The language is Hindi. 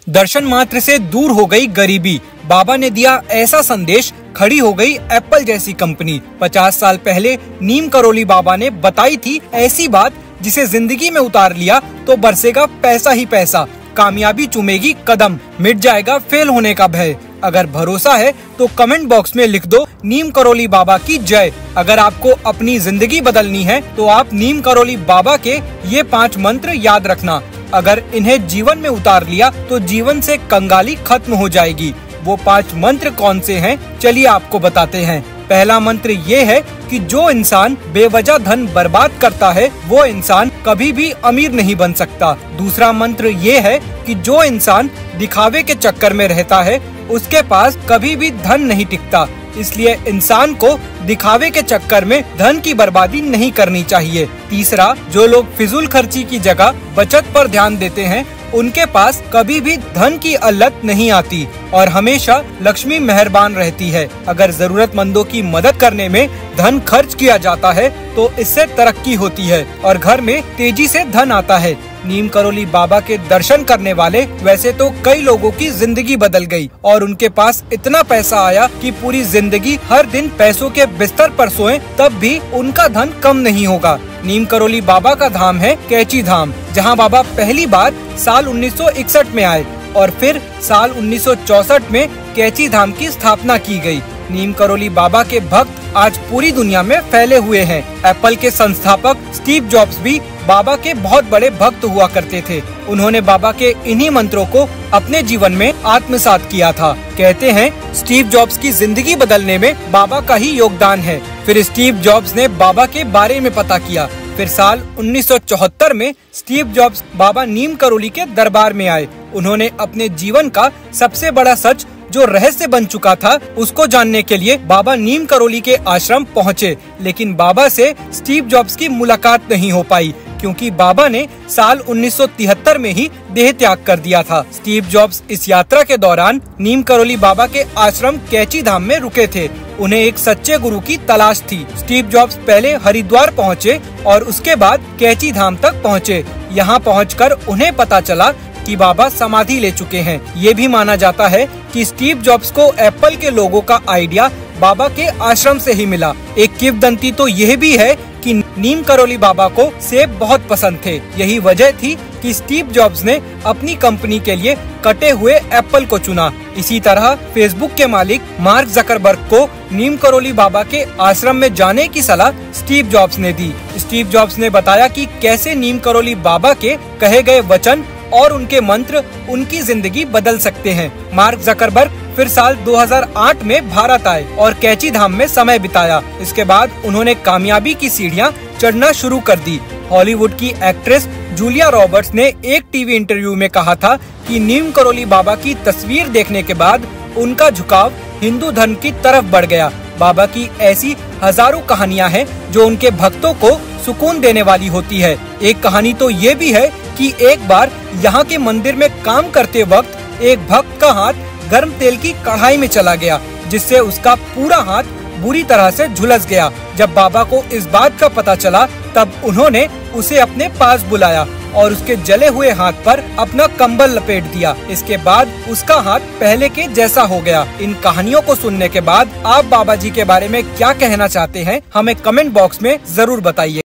दर्शन मात्र से दूर हो गई गरीबी, बाबा ने दिया ऐसा संदेश, खड़ी हो गई एप्पल जैसी कंपनी। 50 साल पहले नीम करौली बाबा ने बताई थी ऐसी बात, जिसे जिंदगी में उतार लिया तो बरसेगा पैसा ही पैसा, कामयाबी चूमेगी कदम, मिट जाएगा फेल होने का भय। अगर भरोसा है तो कमेंट बॉक्स में लिख दो नीम करौली बाबा की जय। अगर आपको अपनी जिंदगी बदलनी है तो आप नीम करौली बाबा के ये 5 मंत्र याद रखना। अगर इन्हें जीवन में उतार लिया तो जीवन से कंगाली खत्म हो जाएगी। वो 5 मंत्र कौन से हैं, चलिए आपको बताते हैं। पहला मंत्र ये है कि जो इंसान बेवजह धन बर्बाद करता है वो इंसान कभी भी अमीर नहीं बन सकता। दूसरा मंत्र ये है कि जो इंसान दिखावे के चक्कर में रहता है उसके पास कभी भी धन नहीं टिकता, इसलिए इंसान को दिखावे के चक्कर में धन की बर्बादी नहीं करनी चाहिए। तीसरा, जो लोग फिजूल खर्ची की जगह बचत पर ध्यान देते हैं उनके पास कभी भी धन की अल्लत नहीं आती और हमेशा लक्ष्मी मेहरबान रहती है। अगर जरूरतमंदों की मदद करने में धन खर्च किया जाता है तो इससे तरक्की होती है और घर में तेजी से धन आता है। नीम करौली बाबा के दर्शन करने वाले वैसे तो कई लोगों की जिंदगी बदल गई और उनके पास इतना पैसा आया कि पूरी जिंदगी हर दिन पैसों के बिस्तर पर सोएं तब भी उनका धन कम नहीं होगा। नीम करौली बाबा का धाम है कैची धाम, जहां बाबा पहली बार साल 1961 में आए और फिर साल 1964 में कैची धाम की स्थापना की गई। नीम करौली बाबा के भक्त आज पूरी दुनिया में फैले हुए हैं। एप्पल के संस्थापक स्टीव जॉब्स भी बाबा के बहुत बड़े भक्त हुआ करते थे। उन्होंने बाबा के इन्हीं मंत्रों को अपने जीवन में आत्मसात किया था। कहते हैं स्टीव जॉब्स की जिंदगी बदलने में बाबा का ही योगदान है। फिर स्टीव जॉब्स ने बाबा के बारे में पता किया। फिर साल 1974 में स्टीव जॉब्स बाबा नीम करौली के दरबार में आए। उन्होंने अपने जीवन का सबसे बड़ा सच जो रहस्य बन चुका था उसको जानने के लिए बाबा नीम करौली के आश्रम पहुँचे, लेकिन बाबा से स्टीव जॉब्स की मुलाकात नहीं हो पाई क्योंकि बाबा ने साल 1973 में ही देह त्याग कर दिया था। स्टीव जॉब्स इस यात्रा के दौरान नीम करौली बाबा के आश्रम कैची धाम में रुके थे। उन्हें एक सच्चे गुरु की तलाश थी। स्टीव जॉब्स पहले हरिद्वार पहुँचे और उसके बाद कैची धाम तक पहुँचे। यहाँ पहुँचकर उन्हें पता चला कि बाबा समाधि ले चुके हैं। ये भी माना जाता है कि स्टीव जॉब्स को एप्पल के लोगो का आइडिया बाबा के आश्रम से ही मिला। एक किंवदंती तो यह भी है कि नीम करौली बाबा को सेब बहुत पसंद थे। यही वजह थी कि स्टीव जॉब्स ने अपनी कंपनी के लिए कटे हुए एप्पल को चुना। इसी तरह फेसबुक के मालिक मार्क जकरबर्ग को नीम करौली बाबा के आश्रम में जाने की सलाह स्टीव जॉब्स ने दी। स्टीव जॉब्स ने बताया कि कैसे नीम करौली बाबा के कहे गए वचन और उनके मंत्र उनकी जिंदगी बदल सकते हैं। मार्क जकरबर्ग फिर साल 2008 में भारत आए और कैची धाम में समय बिताया। इसके बाद उन्होंने कामयाबी की सीढ़ियां चढ़ना शुरू कर दी। हॉलीवुड की एक्ट्रेस जूलिया रॉबर्ट्स ने एक टीवी इंटरव्यू में कहा था कि नीम करौली बाबा की तस्वीर देखने के बाद उनका झुकाव हिंदू धर्म की तरफ बढ़ गया। बाबा की ऐसी हजारों कहानियां हैं जो उनके भक्तों को सुकून देने वाली होती है। एक कहानी तो ये भी है कि एक बार यहाँ के मंदिर में काम करते वक्त एक भक्त का हाथ गर्म तेल की कढ़ाई में चला गया, जिससे उसका पूरा हाथ बुरी तरह से झुलस गया। जब बाबा को इस बात का पता चला तब उन्होंने उसे अपने पास बुलाया और उसके जले हुए हाथ पर अपना कंबल लपेट दिया। इसके बाद उसका हाथ पहले के जैसा हो गया। इन कहानियों को सुनने के बाद आप बाबा जी के बारे में क्या कहना चाहते हैं, हमें कमेंट बॉक्स में जरूर बताइए।